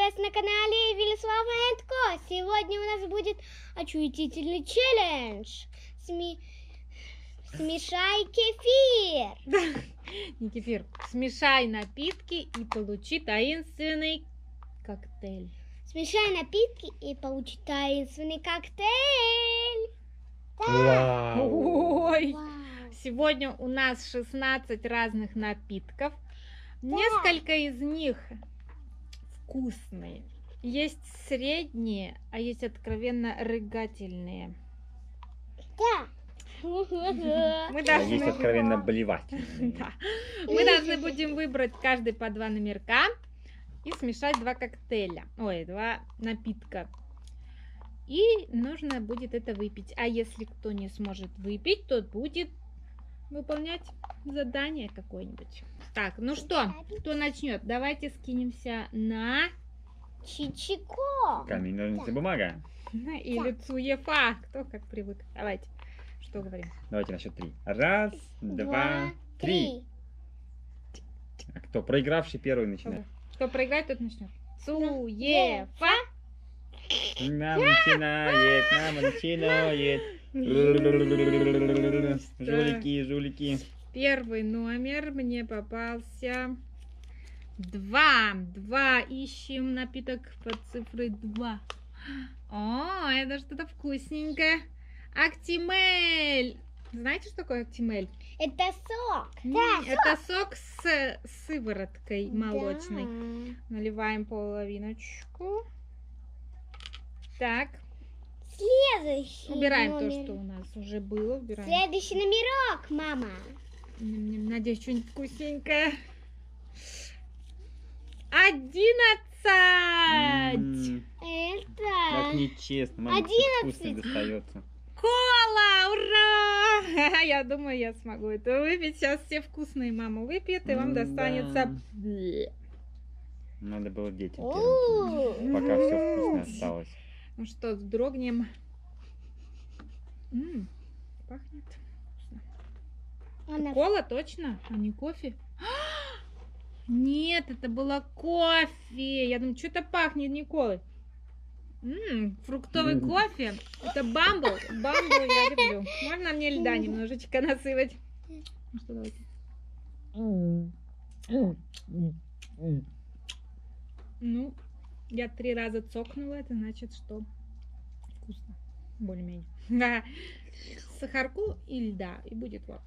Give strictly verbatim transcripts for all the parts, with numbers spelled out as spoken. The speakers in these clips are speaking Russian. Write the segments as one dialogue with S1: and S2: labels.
S1: вас на канале Велислава энд Ко. Сегодня у нас будет очутительный челлендж. Сми... Смешай кефир.
S2: Не кефир. Смешай напитки и получи таинственный коктейль.
S1: Смешай напитки и получи таинственный коктейль.
S3: Вау.
S2: Ой!
S1: Вау.
S2: Сегодня у нас шестнадцать разных напитков. Несколько из них вкусные. Есть средние, а есть откровенно рыгательные.
S1: Да.
S2: Мы
S3: А
S2: должны,
S3: есть откровенно блевать.
S2: Да. Мы должны будем выбрать каждый по два номерка и смешать два коктейля. Ой, два напитка. И нужно будет это выпить. А если кто не сможет выпить, тот будет выполнять задание какое-нибудь. Так, ну что, кто начнет? Давайте скинемся на
S1: Чичико.
S3: Камень, ножницы, бумага.
S2: или Цуефа. Кто как привык. Давайте. Что говорим?
S3: Давайте на счет три. Раз, два, три. А кто проигравший первый начинает?
S2: Кто проиграет, тот начнет. Цуефа.
S3: Нам начинает, нам начинает. Жулики, жулики.
S2: Первый номер мне попался два. Два. Ищем напиток под цифрой два. О, это что-то вкусненькое. Актимель. Знаете, что такое актимель?
S1: Это сок.
S2: М, Это сок с сывороткой молочной.
S1: Да.
S2: Наливаем половиночку. Так,
S1: Следующий
S2: убираем
S1: номер.
S2: то, что у нас уже было. Убираем.
S1: Следующий номерок, мама.
S2: Ням-ням, надеюсь, что-нибудь вкусненькое. Одиннадцать!
S3: М, Как
S1: Это...
S3: нечестно, маме
S1: Одиннадцать.
S3: вкусно достается.
S2: Кола! Ура! Я думаю, я смогу это выпить. Сейчас все вкусные мама выпьет, и вам
S3: М,
S2: достанется...
S3: да.
S2: Бле.
S3: Надо было детям первым.
S1: У.
S3: Пока все вкусно осталось.
S2: Ну что, вздрогнем. М, пахнет вкусно.
S1: Она-
S2: Кола точно, а не кофе? Нет, это было кофе. Я думаю, что-то пахнет не колой. М, фруктовый
S3: М.
S2: кофе. Это бамбл. Бамбл я люблю. Можно мне льда немножечко насыпать? Ну что, давайте. Ну, я три раза цокнула, это значит, что вкусно. Более-менее. Да. Сахарку и льда, и будет вот.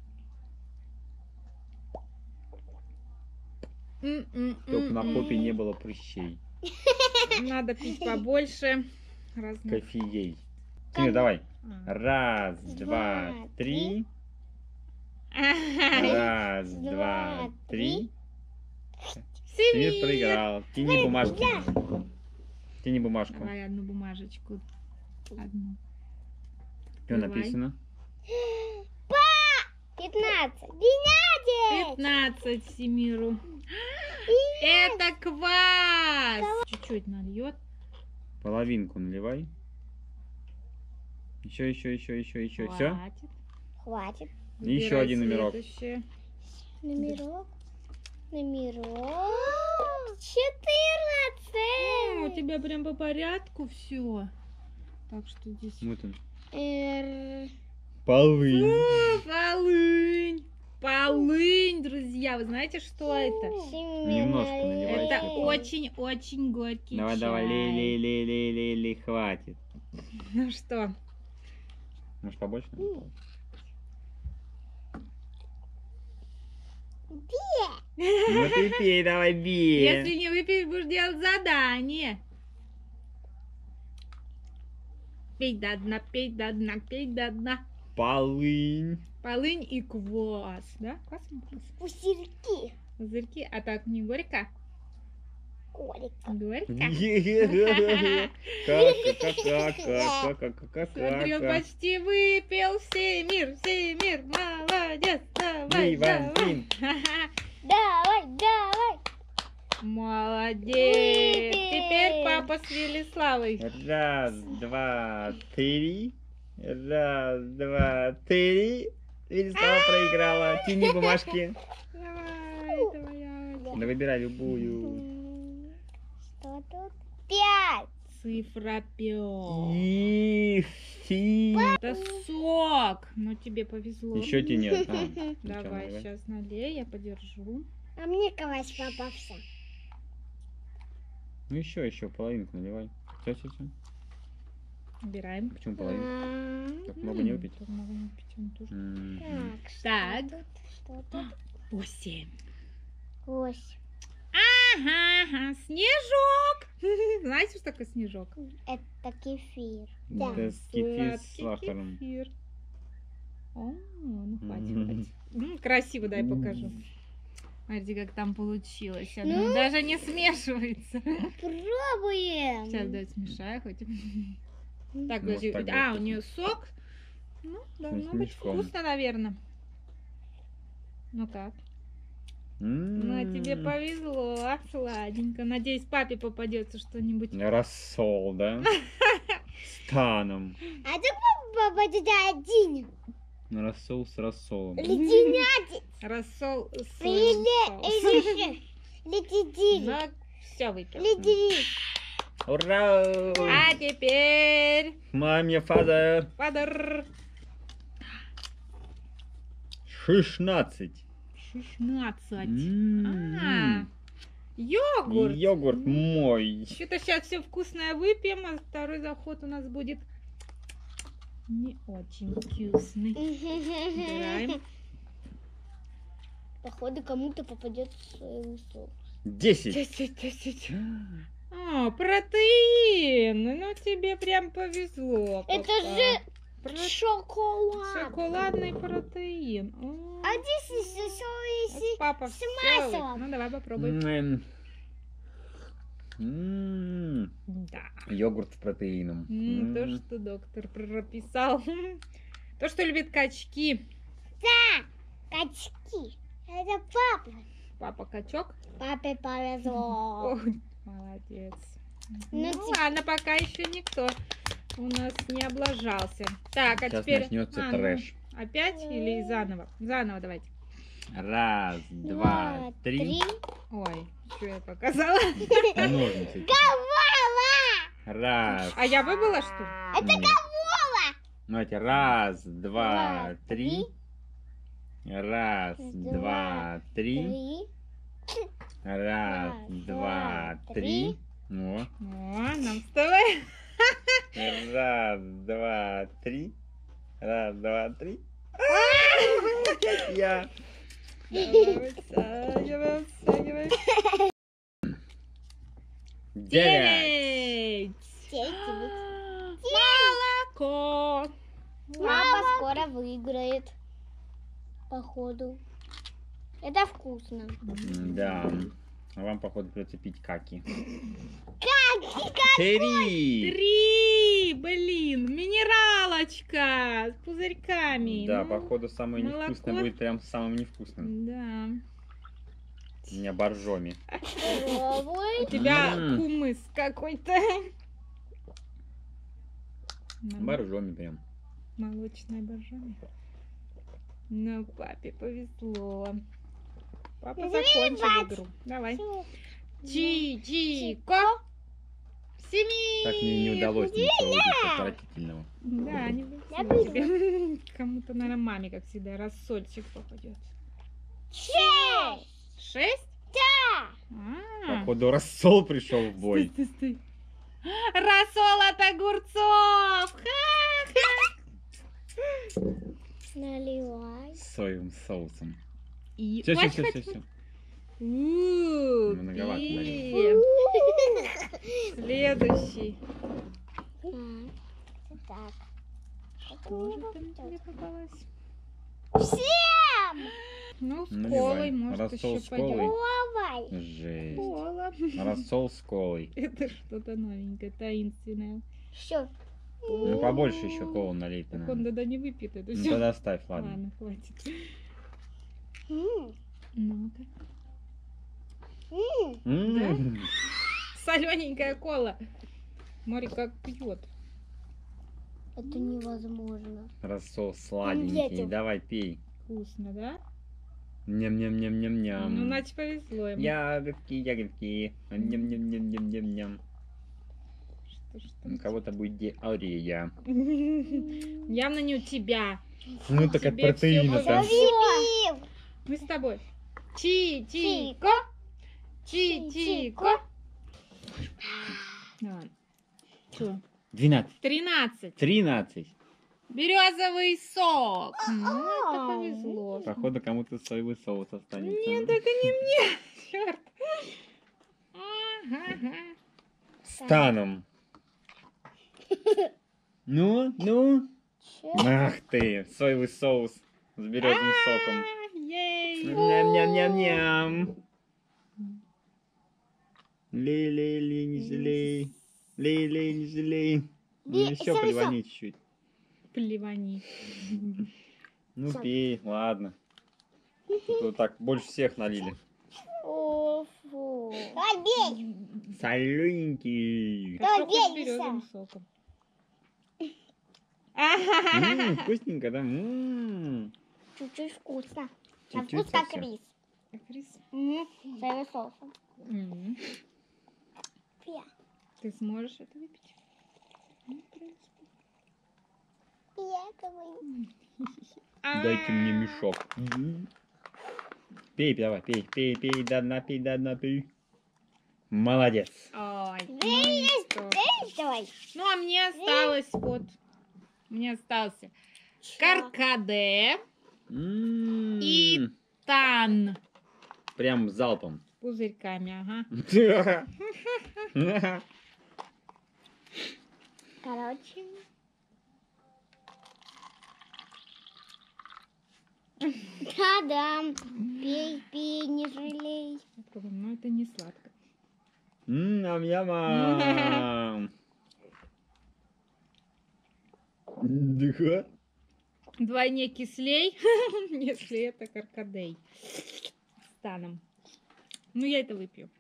S3: Чтоб на попе не было прыщей.
S2: Надо пить побольше. Разных.
S3: Кофеей. Тимир, давай.
S2: А.
S3: Раз, два, три. Раз,
S1: Два,
S3: два, три.
S2: Семь.
S3: Тимир проиграл. Тяни бумажку. Тяни бумажку.
S2: Давай одну бумажечку. Одну.
S3: Что
S2: Давай.
S3: написано?
S1: пятнадцать. Двенадцать.
S2: пятнадцать Семиру. Это квас. Чуть-чуть нальет.
S3: Половинку наливай. Еще, еще, еще, еще, еще. Все?
S2: Хватит.
S1: Хватит.
S3: И еще
S2: Выбирай
S3: один номерок.
S2: следующее.
S1: Номерок. Номерок.
S2: О,
S1: Четырнадцать.
S2: у тебя прям по порядку все. Так что здесь...
S3: Вот он.
S1: Эр,
S3: Полынь.
S2: О, полынь. Полынь, друзья. Вы знаете, что это?
S3: Немножко наливай.
S2: Это
S3: Давай.
S2: очень-очень горький
S3: Давай,
S2: чай.
S3: давай, лей, лей, лей, лей, лей, лей, хватит.
S2: Ну что?
S3: Может побольше? надо? Ну ты пей, давай, бей.
S2: Если не выпьешь, будешь делать задание. Пей до дна, пей до дна, пей до дна.
S3: Полынь.
S2: Полынь и квас. Да? Квас или квас?
S1: Пузырьки.
S2: Пузырьки. А так не горько?
S1: Колик.
S2: Горько. Смотри, он
S3: Как-как-как-как-как-как-как.
S2: почти выпил. Всемир, Всемир, молодец. Давай,
S3: Ливан,
S2: давай.
S3: Тим.
S1: Давай, давай.
S2: Молодец.
S1: Выпил.
S2: Теперь папа с Велиславой.
S3: Раз, два, три. Раз, два, три. Велислава проиграла. Тяни бумажки.
S2: Давай, давай.
S3: Да выбирай любую.
S1: Что Что тут? Пять.
S2: Цифра пять.
S3: И фи.
S2: Это сок. Ну, тебе повезло.
S3: Еще тебе нет. А,
S2: Давай,
S3: сначала
S2: сейчас налей, я подержу.
S1: А мне квас попался.
S3: Ну еще, еще половинку наливай. Все, все, все.
S2: Убираем.
S3: Почему половинку? Так много
S2: М,
S3: не выпить.
S2: так много не выпить, он тоже.
S3: М.
S1: Так, что
S2: Так.
S1: тут? Что тут?
S2: Восемь.
S1: Восемь.
S2: Ага, ага, снежок. Знаете, что такое снежок?
S1: Это кефир. Да.
S3: Это с кефир с
S2: Сладкий
S3: сахаром.
S2: кефир. О, ну хватит,
S3: Мгм.
S2: хватит. М, Красиво, дай покажу. Смотрите, как там получилось. Оно
S1: Ну?
S2: даже не смешивается.
S1: Пробуем.
S2: Сейчас дай смешаю хоть. Так,
S3: Вот
S2: подожди.
S3: так
S2: А,
S3: вот.
S2: у нее сок. Ну, должно
S3: с
S2: быть
S3: мешком.
S2: вкусно, наверное. Ну как?
S3: М.
S2: Ну, тебе повезло, сладенько. Надеюсь, папе попадется что-нибудь.
S3: Рассол, да? Станом.
S1: А ты попадет один.
S3: Рассол с рассолом.
S1: Леденятик.
S2: Рассол с
S1: Или,
S2: соусом.
S1: или, леденятик.
S2: Ну, все выпил.
S1: Леденятик.
S3: Ура!
S2: А теперь
S3: Маме, фадер.
S2: падар.
S3: шестнадцать.
S2: шестнадцать.
S3: М.
S2: А, йогурт.
S3: Йогурт мой.
S2: Что-то сейчас все вкусное выпьем, а второй заход у нас будет не очень вкусный. Убираем.
S1: Походу кому-то попадет соус.
S3: Десять.
S2: Десять, десять. А, протеин. Ну тебе прям повезло.
S1: Это
S2: папа.
S1: же
S2: Про-
S1: шоколад.
S2: Шоколадный протеин. О,
S1: А здесь еще
S2: вот
S1: соус
S2: папа
S1: с
S2: всё вы-
S1: маслом.
S2: Ну давай попробуем.
S3: М. М.
S2: Да.
S3: Йогурт с протеином.
S2: М, То,
S3: М.
S2: что доктор прописал. То, что любит качки.
S1: Качки. Это папа.
S2: Папа качок.
S1: Папе повезло.
S2: Ой, молодец.
S1: Ну,
S2: Ну,
S1: ти-
S2: ладно, пока еще никто у нас не облажался. Так, а
S3: Сейчас
S2: теперь...
S3: начнется
S2: а, ну,
S3: трэш.
S2: опять или заново? Заново давайте.
S3: Раз, два, три.
S2: Ой, что я показала?
S3: Ножницы. Раз.
S2: А я выбыла, что ли?
S1: Это
S3: Нет. Давайте. Раз, два, три. Раз, два, три.
S1: Три.
S3: Раз,
S1: Раз,
S3: два,
S1: два,
S3: три. О.
S2: О, нам с тобой.
S3: Раз, два, три. Раз, два, три. Опять я.
S2: Давай, вытягиваем, вытягиваем.
S3: Девять.
S2: Девять.
S1: Девять.
S2: Молоко.
S1: Папа скоро выиграет. Походу. Это вкусно.
S3: М, Да. А вам, походу, придется пить каки.
S1: Как?
S3: Три.
S2: Три, блин, минералочка с пузырьками.
S3: Да,
S2: Ну,
S3: походу, самое
S2: молоко.
S3: невкусное будет прям самым невкусным.
S2: Да.
S3: У меня боржоми.
S2: У
S1: Пробуй.
S2: тебя
S3: М.
S2: кумыс какой-то. Ну,
S3: Боржоми прям.
S2: молочная боржоми. Ну, папе повезло. Папа
S1: Извини,
S2: закончил
S1: бать.
S2: игру. Давай.
S1: Всё.
S2: Чи-чи-ко. Семи.
S3: Так мне не удалось ничего выпить отвратительного.
S2: Да, не
S1: Я
S2: выпила тебе. Кому-то, наверное, маме, как всегда, рассольчик попадет.
S1: Шесть.
S2: Шесть?
S1: Да.
S2: А.
S3: Походу, рассол пришел в бой.
S2: Стой, стой, стой. Рассол от огурцов! Ха-ха.
S1: Наливай.
S3: С соевым соусом.
S2: И...
S3: Все, все,
S2: Ой,
S3: все,
S2: хватит,
S3: все, все.
S2: У,
S3: Многовато
S2: пей. Следующий.
S1: Так.
S2: Что же там тебе попалось?
S1: Всем!
S2: Ну, с
S3: Наливай.
S2: колой, может,
S3: Рассол
S2: еще
S3: с колой.
S2: пойдет.
S1: Давай.
S3: Жесть.
S2: Кола.
S3: Рассол с колой.
S2: Это что-то новенькое, таинственное.
S1: Все.
S3: Ну, побольше еще колу налить
S2: Так
S3: надо.
S2: он тогда не выпьет это
S3: Ну,
S2: все.
S3: тогда ставь, ладно.
S2: Ладно, хватит. Ну-ка.
S3: М.
S2: Солененькая кола. Смотри, как пьет.
S1: Это невозможно.
S3: Рассол сладенький.
S1: Детям.
S3: Давай, пей.
S2: Вкусно, да?
S3: Ням-ням-ням-ням-ням.
S2: Ну, значит, повезло ему.
S3: Ягодки, ягодки. Ням-ням-ням-ням-ням.
S2: Что, что
S3: У кого-то будет диарея.
S2: Явно не у тебя.
S3: Ну так от
S2: Тебе всё
S3: протеина-то.
S1: Всё.
S2: Мы с тобой. Чи-чи-ко. Чи-чи-ко. Давай. Что?
S3: двенадцать.
S2: Тринадцать.
S3: тринадцать.
S2: Березовый сок. Ну, это повезло.
S3: Походу кому-то соевый соус останется.
S2: Нет, это не мне. Черт. Ага.
S3: Станом. Ну, ну.
S1: Чё?
S3: Ах ты, соевый соус с березовым соком.
S2: Ей.
S3: Ням-ням-ням-ням. Лей-лей-лей, не жалей. Лей-лей, не жалей. Ну
S1: Бе-
S3: еще
S1: соевый
S3: плевани чуть-чуть.
S2: Плевани.
S3: Ну
S1: Сок.
S3: пей, ладно. Тут вот так больше всех налили.
S1: О, фу. Давай,
S3: Солененький.
S2: Хорошо,
S1: Давай,
S2: хоть с
S1: бей,
S2: березовым
S1: Лиса.
S2: соком.
S3: М, Вкусненько, да? М,
S1: Чуть-чуть вкусно. На
S3: Чуть-чуть
S1: вкус как
S3: совсем.
S1: рис.
S2: Рис.
S1: Мгм. Соевый соусом.
S2: М.
S1: Фия.
S2: Ты сможешь это выпить? Ну, в принципе.
S1: Я говорю.
S3: Дайте мне мешок. М. Пей, давай, пей, пей, пей, до дна, пей, до дна, пей. Молодец.
S2: Ой, ну
S1: Эй,
S2: и что?
S1: Давай.
S2: Ну, а мне осталось вот. Мне остался каркаде,
S3: М,
S2: И- тан.
S3: Прям залпом.
S2: С пузырьками, ага.
S1: Короче. Да-да. Пей, пей, не жалей.
S2: Попробуем, но это не сладко.
S3: М, Ням-ням. Да.
S2: Вдвойне кислей, если это каркадей. С таном. Ну, я это выпью.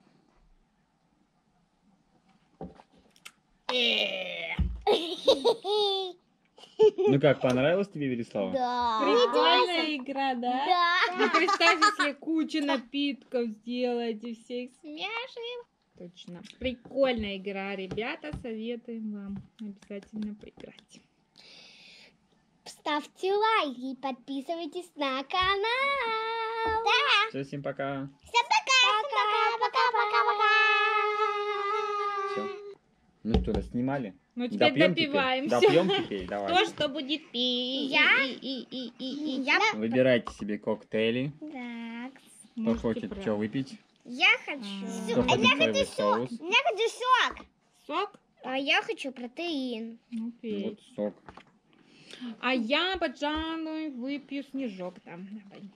S2: Э,
S3: Ну как, понравилось тебе, Вереслава?
S1: Да.
S2: Прикольная игра, да?
S1: Да.
S2: Ну, представь, если кучу напитков сделать и всех смешиваем. Точно. Прикольная игра, ребята. Советуем вам обязательно поиграть.
S1: Ставьте лайки и подписывайтесь на канал. Да.
S3: Все, всем пока.
S1: Всем пока. Пока, пока, пока,
S3: Всё.
S1: пока.
S3: Ну что, снимали?
S2: Ну, теперь
S3: Допьем
S2: допиваем
S3: теперь?
S2: всё.
S3: Допьем теперь?
S2: Кто
S3: Давай.
S2: что будет пить?
S1: Я?
S2: И, и, и, и, и.
S1: Я,
S3: Выбирайте себе коктейли.
S1: так.
S3: Кто
S2: Можете
S3: хочет
S2: брать.
S3: что выпить?
S1: Я хочу.
S2: А.
S3: Кто
S1: А
S3: хочет
S1: я
S3: соевый
S1: хочу сок.
S3: соус?
S1: Я хочу сок.
S2: Сок?
S1: А я хочу протеин.
S2: Ну, пей.
S3: Вот сок.
S2: А я, пожалуй, выпью снежок там. Давай.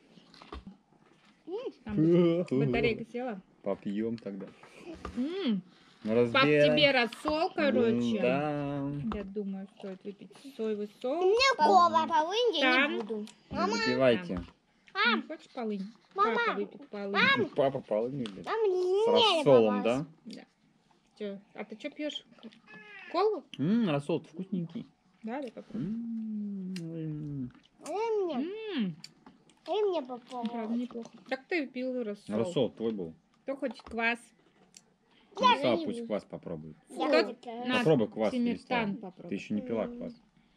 S2: Там батарейка села.
S3: Попьем тогда.
S2: М,
S3: Ну,
S2: Пап,
S3: разбираем.
S2: тебе рассол, короче.
S3: Да.
S2: Я думаю, стоит выпить соевый
S1: У
S2: соус.
S1: меня кола. Полынь я
S2: Там.
S1: не буду.
S3: Выпивайте.
S2: Мам, хочешь полынь?
S1: Мама.
S2: Папа выпьет полынь.
S3: Папа полынь любит.
S1: Там
S3: С
S1: не
S3: рассолом,
S1: попалось.
S3: да?
S2: Чё? А ты что пьешь? Колу?
S3: Ммм, рассол вкусненький.
S2: Да, да, попробуй.
S3: М.
S1: А мне,
S2: М,
S1: а мне
S2: Правда,
S1: попалось.
S2: неплохо. Так ты пил рассол.
S3: Рассол твой был.
S2: Кто хочет квас?
S3: Вереслава
S1: не
S3: пусть
S1: буду.
S3: квас попробует.
S1: Я
S2: Кто-
S1: хочу квас.
S2: На,
S3: Попробуй квас,
S2: Тимиртан
S3: Вереслава. Ты
S2: попробуй.
S3: еще не пила квас.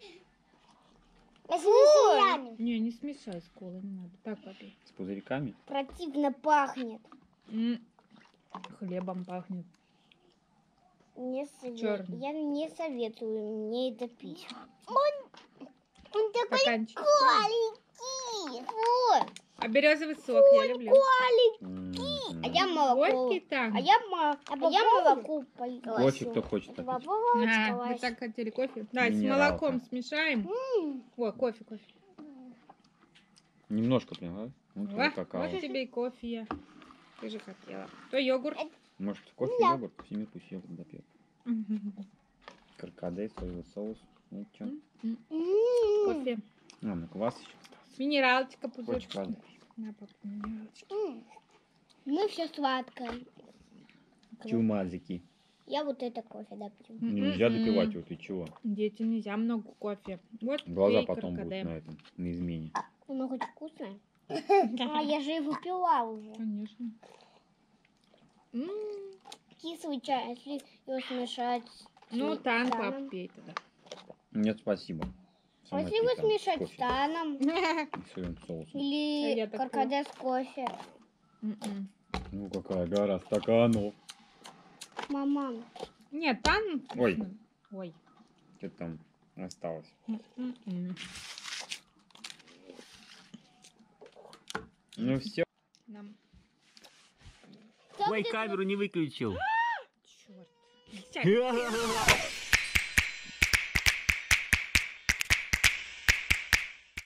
S1: Я с мишелями.
S2: Не, не смешай с колой, не надо. Так попей.
S3: С пузырьками.
S1: Противно пахнет.
S2: М, Хлебом пахнет.
S1: Не сове-
S2: Чёрный.
S1: Я не советую мне это пить. Он, он такой
S2: Стаканчик.
S1: маленький. Фу.
S2: А березовый сок я люблю.
S3: М.
S1: А я молоко.
S2: Горький там.
S1: А я, мо- а я молоко поглощу.
S3: Кофе кто хочет попить?
S1: Попробовать
S2: А, вы
S1: класть.
S2: так хотели кофе? Давай с
S3: Минералка.
S2: молоком смешаем. О, кофе, кофе.
S3: Немножко прям, а? Вот
S2: О,
S3: тебе какао.
S2: вот тебе и кофе я. Ты же хотела. То йогурт.
S3: Может кофе,
S1: Да.
S3: йогурт? Всеми пусть йогурт допьет. Каркаде, соевый соус. Ну что?
S1: М.
S2: Кофе.
S3: А, ну квас еще остался.
S2: Минералочка,
S3: Хочешь
S2: пузырчик.
S3: квас?
S2: На, папа, минералочки.
S1: М. Ну, все сладкое.
S3: Чумазики.
S1: Я вот это кофе допью.
S3: Нельзя
S2: М-м-м.
S3: допивать его, ты чего?
S2: Детям нельзя много кофе. Вот
S3: Глаза
S2: пей
S3: потом
S2: каркаде.
S3: будут на этом, на измене.
S1: Оно хоть вкусное? А я же его пила уже.
S2: Конечно. М,
S1: Кислый чай, если его смешать с
S2: Ну, тан,
S1: таном.
S2: пап, пей тогда.
S3: Нет, спасибо.
S1: А
S3: Сама
S1: если его
S3: пей там
S1: смешать
S3: кофе
S1: с таном
S3: и соевым соусом.
S2: А я
S1: или
S2: так
S1: каркаде с кофе?
S2: М-м.
S3: Ну, какая гора стаканов.
S1: Мама,
S2: Нет, тан
S3: Ой.
S2: вкусный. Ой.
S3: Что там осталось?
S2: М-м-м.
S3: Ну все.
S2: Нам.
S1: кто
S3: Ой,
S1: будет
S3: камеру не выключил.
S2: Черт. Сядь.